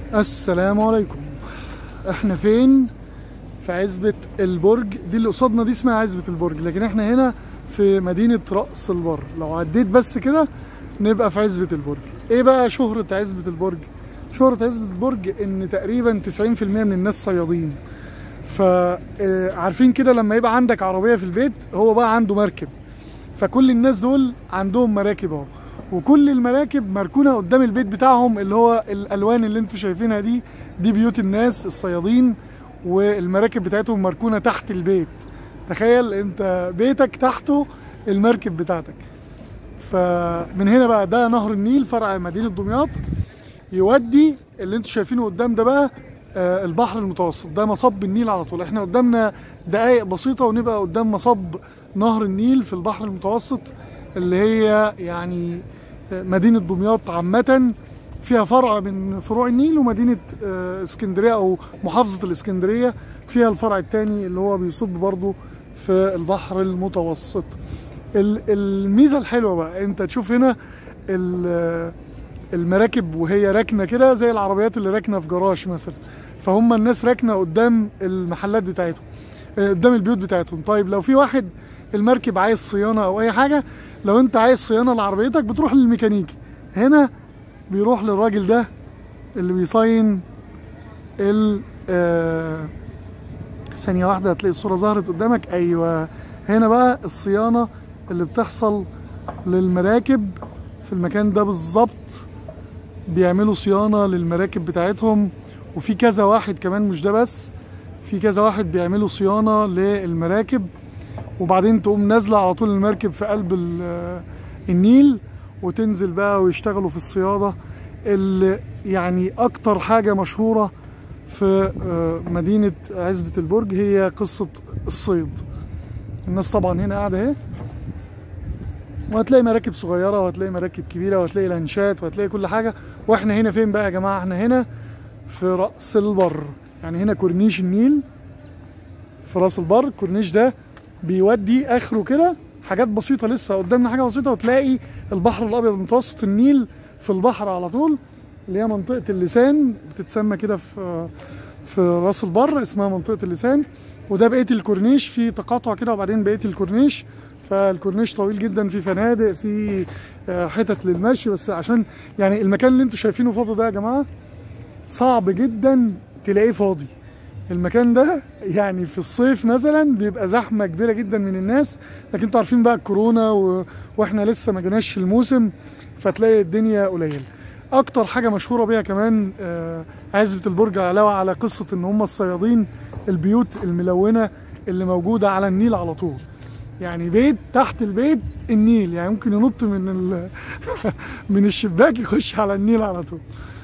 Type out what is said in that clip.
السلام عليكم. احنا فين؟ في عزبة البرج. دي اللي قصادنا دي اسمها عزبة البرج، لكن احنا هنا في مدينة رأس البر. لو عديت بس كده نبقى في عزبة البرج. ايه بقى شهرة عزبة البرج؟ شهرة عزبة البرج ان تقريبا 90% من الناس صيادين. فعارفين كده لما يبقى عندك عربية في البيت هو بقى عنده مركب، فكل الناس دول عندهم مراكب اهو، وكل المراكب مركونه قدام البيت بتاعهم، اللي هو الالوان اللي انتوا شايفينها دي بيوت الناس الصيادين، والمراكب بتاعتهم مركونه تحت البيت. تخيل انت بيتك تحته المركب بتاعتك. فمن هنا بقى ده نهر النيل فرع مدينه دمياط، يودي اللي انتوا شايفينه قدام ده بقى البحر المتوسط. ده مصب النيل على طول. احنا قدامنا دقايق بسيطه ونبقى قدام مصب نهر النيل في البحر المتوسط، اللي هي يعني مدينة دمياط عامة فيها فرع من فروع النيل، ومدينة اسكندرية أو محافظة الاسكندرية فيها الفرع الثاني اللي هو بيصب برضو في البحر المتوسط. الميزة الحلوة بقى انت تشوف هنا المراكب وهي راكنة كده زي العربيات اللي راكنة في جراج مثلا، فهم الناس راكنة قدام المحلات بتاعتهم، قدام البيوت بتاعتهم. طيب لو في واحد المركب عايز صيانة أو أي حاجة، لو أنت عايز صيانة لعربيتك بتروح للميكانيكي، هنا بيروح للراجل ده اللي بيصين ثانية واحدة هتلاقي الصورة ظهرت قدامك. أيوة، هنا بقى الصيانة اللي بتحصل للمراكب في المكان ده بالظبط. بيعملوا صيانة للمراكب بتاعتهم، وفي كذا واحد كمان، مش ده بس، في كذا واحد بيعملوا صيانة للمراكب، وبعدين تقوم نازلة على طول المركب في قلب النيل وتنزل بقى ويشتغلوا في الصيادة. اللي يعني أكتر حاجة مشهورة في مدينة عزبة البرج هي قصة الصيد. الناس طبعا هنا قاعدة اهي، وهتلاقي مراكب صغيرة وهتلاقي مراكب كبيرة وهتلاقي لانشات وهتلاقي كل حاجة. واحنا هنا فين بقى يا جماعة؟ احنا هنا في رأس البر، يعني هنا كورنيش النيل في راس البر. الكورنيش ده بيودي اخره كده حاجات بسيطه، لسه قدامنا حاجه بسيطه وتلاقي البحر الابيض المتوسط، النيل في البحر على طول، اللي هي منطقه اللسان بتتسمى كده في راس البر، اسمها منطقه اللسان. وده بقيه الكورنيش، في تقاطع كده وبعدين بقيه الكورنيش. فالكورنيش طويل جدا، في فنادق، في حتت للمشي، بس عشان يعني المكان اللي انتوا شايفينه فاضي ده يا جماعه صعب جدا تلاقيه فاضي. المكان ده يعني في الصيف مثلا بيبقى زحمه كبيره جدا من الناس، لكن انتوا عارفين بقى الكورونا واحنا لسه ما جيناش الموسم، فتلاقي الدنيا قليل. اكتر حاجه مشهوره بيها كمان عزبة البرج، علاوه على قصه ان هم الصيادين، البيوت الملونه اللي موجوده على النيل على طول. يعني بيت تحت البيت النيل، يعني ممكن ينط من من الشباك يخش على النيل على طول.